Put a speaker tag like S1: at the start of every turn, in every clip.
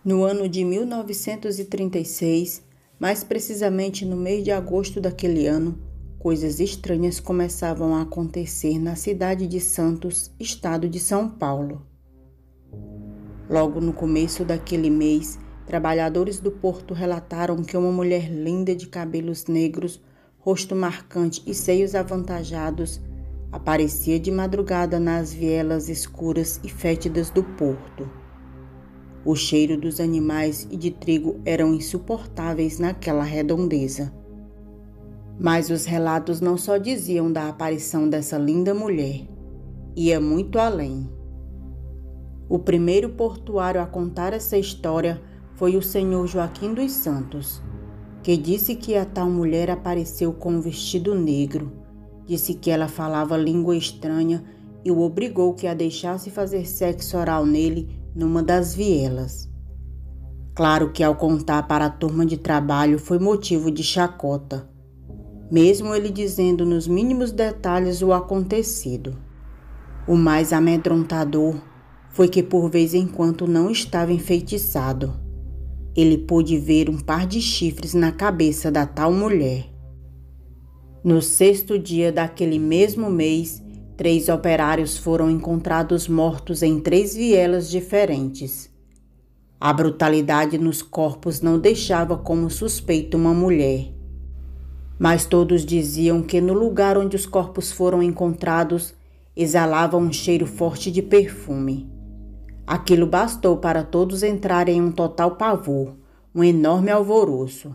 S1: No ano de 1936, mais precisamente no mês de agosto daquele ano, coisas estranhas começavam a acontecer na cidade de Santos, estado de São Paulo. Logo no começo daquele mês, trabalhadores do porto relataram que uma mulher linda de cabelos negros, rosto marcante e seios avantajados aparecia de madrugada nas vielas escuras e fétidas do porto. O cheiro dos animais e de trigo eram insuportáveis naquela redondeza. Mas os relatos não só diziam da aparição dessa linda mulher, ia muito além. O primeiro portuário a contar essa história foi o senhor Joaquim dos Santos, que disse que a tal mulher apareceu com um vestido negro, disse que ela falava língua estranha e o obrigou que a deixasse fazer sexo oral nele numa das vielas. Claro que ao contar para a turma de trabalho foi motivo de chacota, mesmo ele dizendo nos mínimos detalhes o acontecido. O mais amedrontador foi que por vez em quando não estava enfeitiçado. Ele pôde ver um par de chifres na cabeça da tal mulher. No sexto dia daquele mesmo mês, 3 operários foram encontrados mortos em 3 vielas diferentes. A brutalidade nos corpos não deixava como suspeito uma mulher. Mas todos diziam que no lugar onde os corpos foram encontrados, exalava um cheiro forte de perfume. Aquilo bastou para todos entrarem em um total pavor, um enorme alvoroço.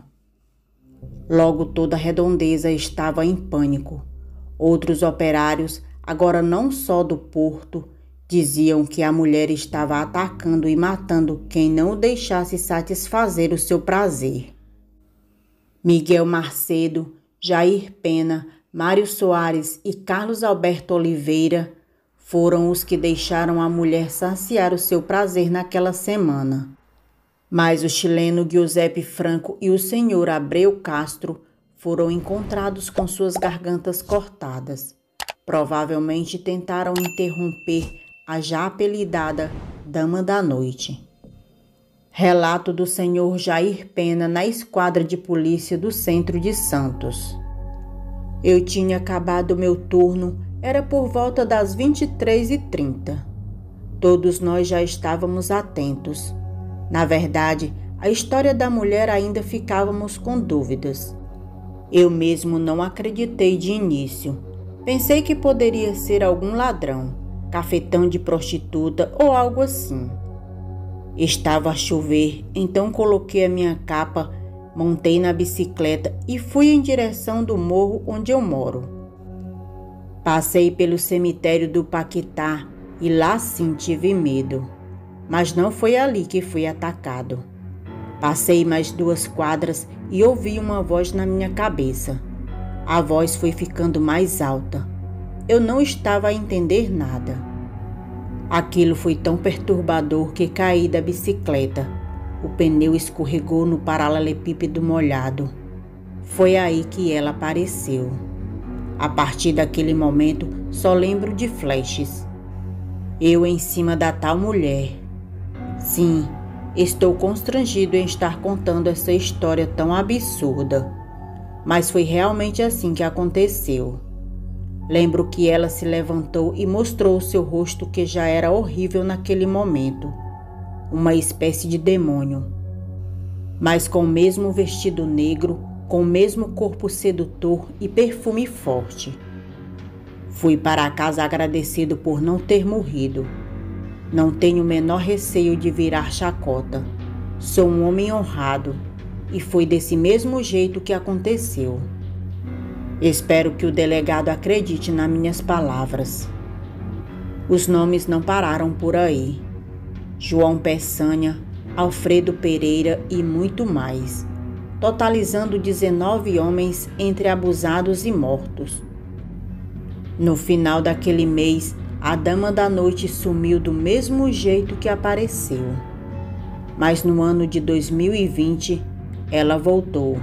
S1: Logo toda a redondeza estava em pânico. Outros operários, agora não só do porto, diziam que a mulher estava atacando e matando quem não o deixasse satisfazer o seu prazer. Miguel Macedo, Jair Pena, Mário Soares e Carlos Alberto Oliveira foram os que deixaram a mulher saciar o seu prazer naquela semana. Mas o chileno Giuseppe Franco e o senhor Abreu Castro foram encontrados com suas gargantas cortadas. Provavelmente tentaram interromper a já apelidada Dama da Noite. Relato do senhor Jair Pena na esquadra de polícia do centro de Santos. Eu tinha acabado meu turno, era por volta das 23h30. Todos nós já estávamos atentos. Na verdade, a história da mulher ainda ficávamos com dúvidas. Eu mesmo não acreditei de início. Pensei que poderia ser algum ladrão, cafetão de prostituta ou algo assim. Estava a chover, então coloquei a minha capa, montei na bicicleta e fui em direção do morro onde eu moro. Passei pelo cemitério do Paquetá e lá sim tive medo, mas não foi ali que fui atacado. Passei mais 2 quadras e ouvi uma voz na minha cabeça. A voz foi ficando mais alta. Eu não estava a entender nada. Aquilo foi tão perturbador que caí da bicicleta. O pneu escorregou no paralelepípedo molhado. Foi aí que ela apareceu. A partir daquele momento, só lembro de flashes. Eu em cima da tal mulher. Sim, estou constrangido em estar contando essa história tão absurda. Mas foi realmente assim que aconteceu. Lembro que ela se levantou e mostrou o seu rosto que já era horrível naquele momento. Uma espécie de demônio. Mas com o mesmo vestido negro, com o mesmo corpo sedutor e perfume forte. Fui para casa agradecido por não ter morrido. Não tenho o menor receio de virar chacota. Sou um homem honrado e foi desse mesmo jeito que aconteceu. Espero que o delegado acredite nas minhas palavras. Os nomes não pararam por aí. João Peçanha, Alfredo Pereira e muito mais, totalizando 19 homens entre abusados e mortos. No final daquele mês, a Dama da Noite sumiu do mesmo jeito que apareceu. Mas no ano de 2020, ela voltou.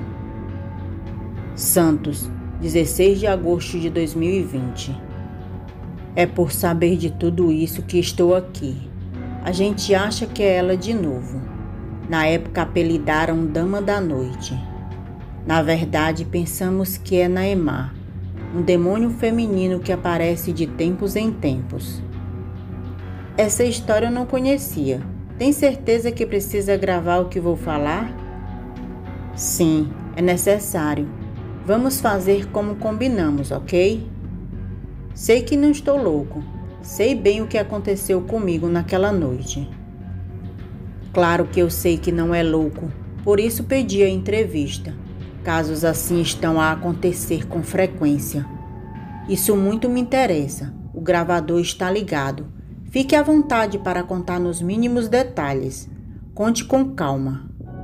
S1: Santos, 16 de agosto de 2020. É por saber de tudo isso que estou aqui. A gente acha que é ela de novo. Na época apelidaram Dama da Noite. Na verdade, pensamos que é Naemar, um demônio feminino que aparece de tempos em tempos. Essa história eu não conhecia. Tem certeza que precisa gravar o que vou falar? Sim, é necessário. Vamos fazer como combinamos, ok? Sei que não estou louco. Sei bem o que aconteceu comigo naquela noite. Claro que eu sei que não é louco, por isso pedi a entrevista. Casos assim estão a acontecer com frequência. Isso muito me interessa. O gravador está ligado. Fique à vontade para contar nos mínimos detalhes. Conte com calma.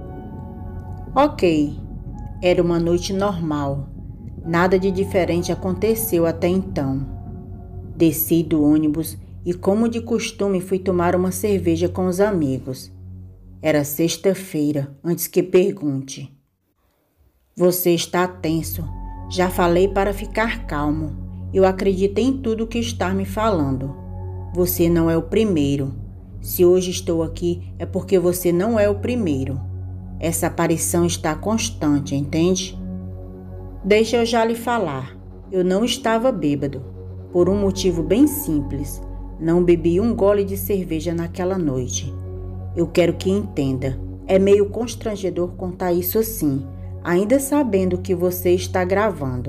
S1: Ok. Era uma noite normal. Nada de diferente aconteceu até então. Desci do ônibus e, como de costume, fui tomar uma cerveja com os amigos. Era sexta-feira, antes que pergunte. Você está tenso. Já falei para ficar calmo. Eu acredito em tudo que está me falando. Você não é o primeiro. Se hoje estou aqui, é porque você não é o primeiro. Essa aparição está constante, entende? Deixa eu já lhe falar. Eu não estava bêbado. Por um motivo bem simples. Não bebi um gole de cerveja naquela noite. Eu quero que entenda. É meio constrangedor contar isso assim, ainda sabendo que você está gravando.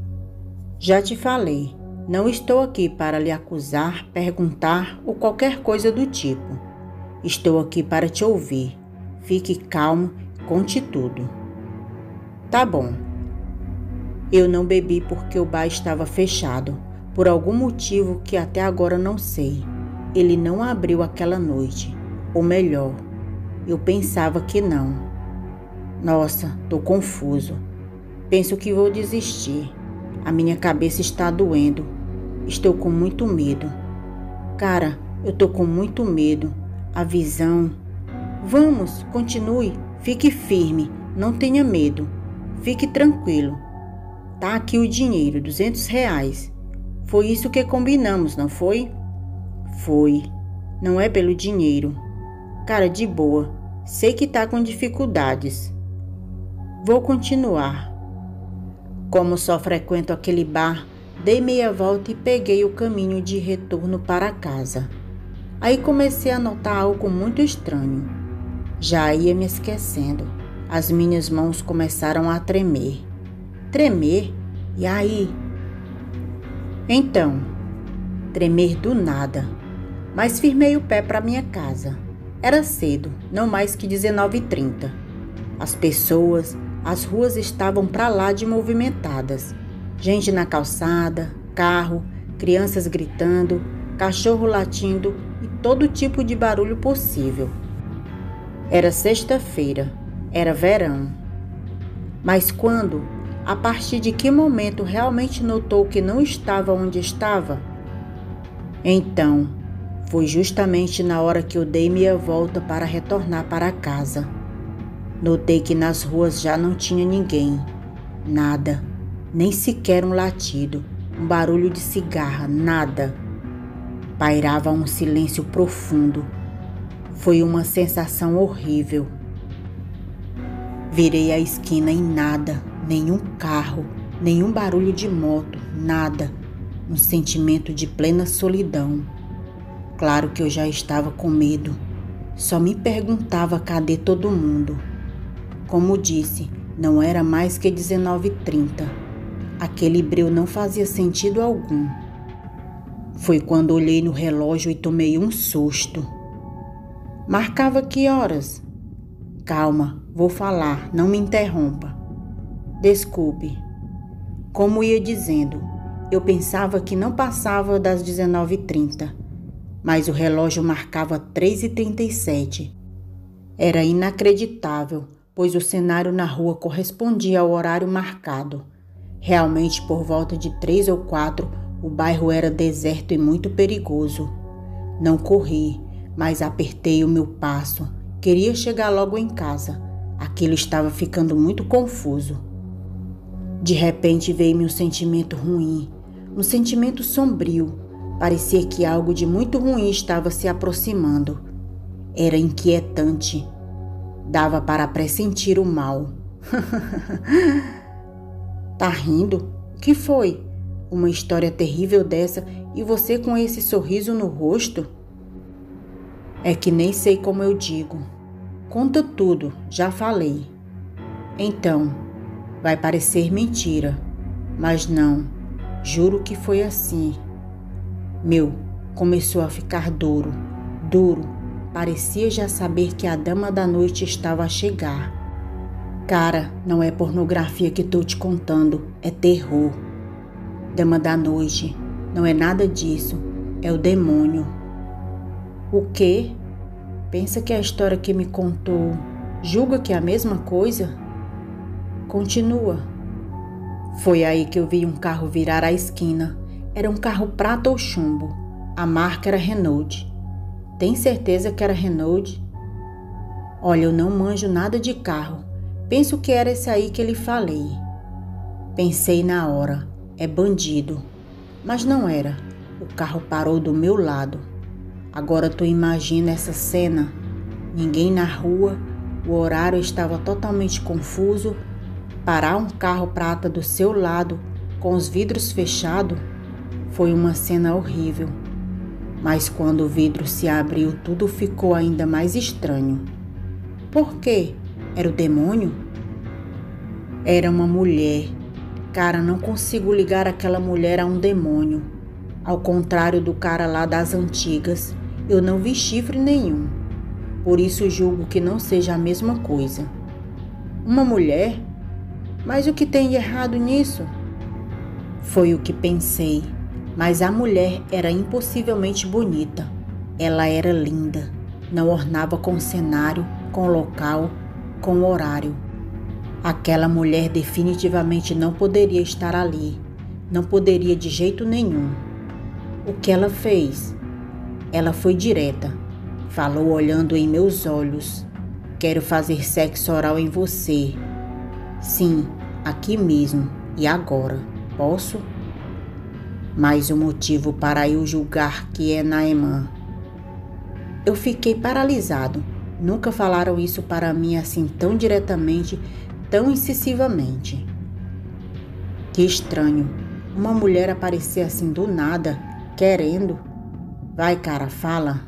S1: Já te falei, não estou aqui para lhe acusar, perguntar ou qualquer coisa do tipo. Estou aqui para te ouvir. Fique calmo, conte tudo. Tá bom. Eu não bebi porque o bar estava fechado, por algum motivo que até agora não sei. Ele não abriu aquela noite, ou melhor, eu pensava que não. Nossa, tô confuso. Penso que vou desistir. A minha cabeça está doendo. Estou com muito medo. Cara, eu tô com muito medo. A visão... Vamos, continue. Fique firme. Não tenha medo. Fique tranquilo. Tá aqui o dinheiro, R$200. Foi isso que combinamos, não foi? Foi. Não é pelo dinheiro. Cara, de boa. Sei que tá com dificuldades. Vou continuar. Como só frequento aquele bar, dei meia volta e peguei o caminho de retorno para casa. Aí comecei a notar algo muito estranho. Já ia me esquecendo. As minhas mãos começaram a tremer. Tremer? E aí? Então, tremer do nada. Mas firmei o pé para minha casa. Era cedo, não mais que 19h30. As pessoas, as ruas estavam para lá de movimentadas. Gente na calçada, carro, crianças gritando, cachorro latindo e todo tipo de barulho possível. Era sexta-feira, era verão. Mas quando, a partir de que momento realmente notou que não estava onde estava? Então, foi justamente na hora que eu dei meia volta para retornar para casa. Notei que nas ruas já não tinha ninguém. Nada. Nem sequer um latido, um barulho de cigarra, nada. Pairava um silêncio profundo. Foi uma sensação horrível. Virei a esquina e nada, nenhum carro, nenhum barulho de moto, nada. Um sentimento de plena solidão. Claro que eu já estava com medo. Só me perguntava cadê todo mundo. Como disse, não era mais que 19h30. Aquele breu não fazia sentido algum. Foi quando olhei no relógio e tomei um susto. Marcava que horas? Calma, vou falar, não me interrompa. Desculpe. Como ia dizendo, eu pensava que não passava das 19h30, mas o relógio marcava 3h37. Era inacreditável, pois o cenário na rua correspondia ao horário marcado. Realmente, por volta de 3 ou 4, o bairro era deserto e muito perigoso. Não corri, mas apertei o meu passo. Queria chegar logo em casa. Aquilo estava ficando muito confuso. De repente veio-me um sentimento ruim, um sentimento sombrio. Parecia que algo de muito ruim estava se aproximando. Era inquietante. Dava para pressentir o mal. Tá rindo? O que foi? Uma história terrível dessa e você com esse sorriso no rosto? É que nem sei como eu digo. Conta tudo, já falei. Então, vai parecer mentira, mas não, juro que foi assim. Começou a ficar duro, parecia já saber que a dama da noite estava a chegar. Cara, não é pornografia que tô te contando, é terror. Dama da noite, não é nada disso, é o demônio. O quê? Pensa que a história que me contou julga que é a mesma coisa? Continua. Foi aí que eu vi um carro virar à esquina. Era um carro prata ou chumbo. A marca era Renault. Tem certeza que era Renault? Olha, eu não manjo nada de carro. Penso que era esse aí que lhe falei. Pensei na hora. É bandido. Mas não era. O carro parou do meu lado. Agora tu imagina essa cena. Ninguém na rua. O horário estava totalmente confuso. Parar um carro prata do seu lado, com os vidros fechados, foi uma cena horrível. Mas quando o vidro se abriu, tudo ficou ainda mais estranho. Por quê? Era o demônio? Era uma mulher. Cara, não consigo ligar aquela mulher a um demônio. Ao contrário do cara lá das antigas, eu não vi chifre nenhum. Por isso julgo que não seja a mesma coisa. Uma mulher? Mas o que tem de errado nisso? Foi o que pensei, mas a mulher era impossivelmente bonita. Ela era linda, não ornava com cenário, com local, com horário. Aquela mulher definitivamente não poderia estar ali, não poderia de jeito nenhum. O que ela fez? Ela foi direta, falou olhando em meus olhos. Quero fazer sexo oral em você. Sim, aqui mesmo e agora. Posso? Mais um motivo para eu julgar que é Naamã. Eu fiquei paralisado. Nunca falaram isso para mim assim tão diretamente, tão incisivamente. Que estranho. Uma mulher aparecer assim do nada, querendo. Vai, cara, fala.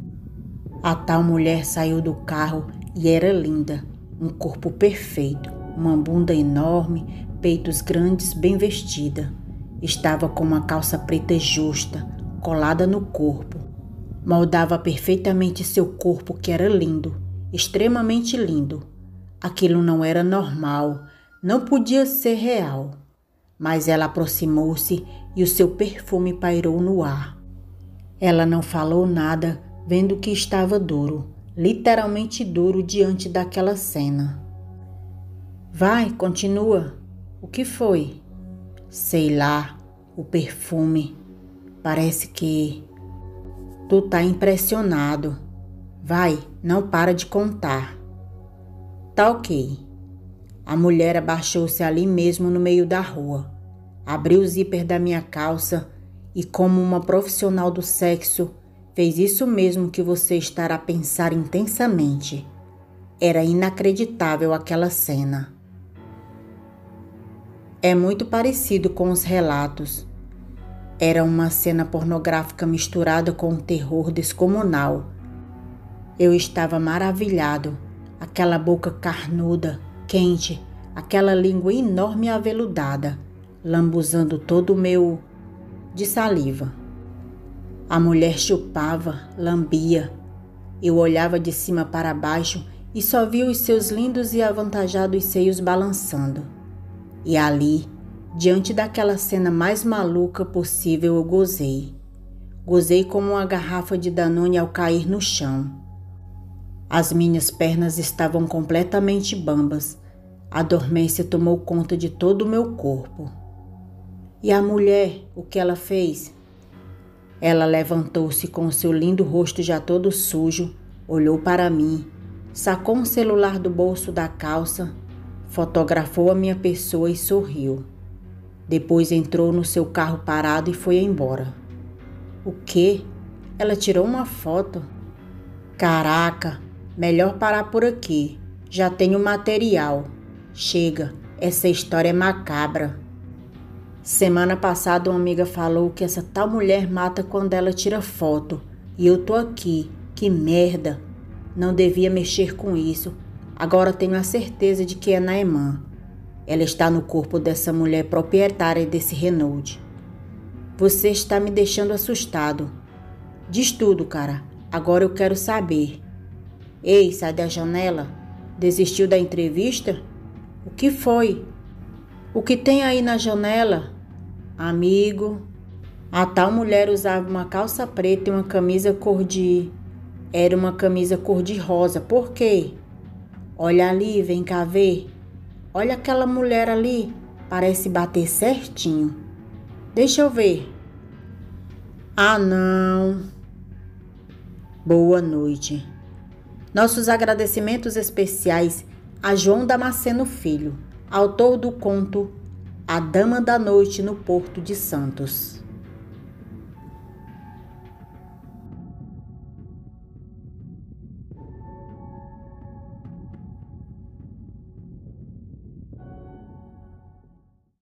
S1: A tal mulher saiu do carro e era linda. Um corpo perfeito. Uma bunda enorme, peitos grandes, bem vestida. Estava com uma calça preta justa, colada no corpo. Moldava perfeitamente seu corpo, que era lindo, extremamente lindo. Aquilo não era normal, não podia ser real. Mas ela aproximou-se e o seu perfume pairou no ar. Ela não falou nada, vendo que estava duro, literalmente duro diante daquela cena. Vai, continua. O que foi? Sei lá, o perfume. Parece que... Tu tá impressionado. Vai, não para de contar. Tá ok. A mulher abaixou-se ali mesmo no meio da rua. Abriu o zíper da minha calça e, como uma profissional do sexo, fez isso mesmo que você estará a pensar intensamente. Era inacreditável aquela cena. É muito parecido com os relatos. Era uma cena pornográfica misturada com um terror descomunal. Eu estava maravilhado. Aquela boca carnuda, quente, aquela língua enorme e aveludada, lambuzando todo o meu... de saliva. A mulher chupava, lambia. Eu olhava de cima para baixo e só via os seus lindos e avantajados seios balançando. E ali, diante daquela cena mais maluca possível, eu gozei. Gozei como uma garrafa de Danone ao cair no chão. As minhas pernas estavam completamente bambas. A dormência tomou conta de todo o meu corpo. E a mulher, o que ela fez? Ela levantou-se com o seu lindo rosto já todo sujo, olhou para mim, sacou um celular do bolso da calça, fotografou a minha pessoa e sorriu. Depois entrou no seu carro parado e foi embora. O quê? Ela tirou uma foto? Caraca, melhor parar por aqui. Já tenho material. Chega, essa história é macabra. Semana passada uma amiga falou que essa tal mulher mata quando ela tira foto. E eu tô aqui. Que merda. Não devia mexer com isso. Agora tenho a certeza de que é Naeman. Ela está no corpo dessa mulher proprietária desse Renault. Você está me deixando assustado. Diz tudo, cara. Agora eu quero saber. Ei, sai da janela. Desistiu da entrevista? O que foi? O que tem aí na janela? Amigo. A tal mulher usava uma calça preta e uma camisa Era uma camisa cor-de-rosa. Por quê? Olha ali, vem cá ver. Olha aquela mulher ali. Parece bater certinho. Deixa eu ver. Ah, não. Boa noite. Nossos agradecimentos especiais a João Damasceno Filho, autor do conto A Dama da Noite no Porto de Santos.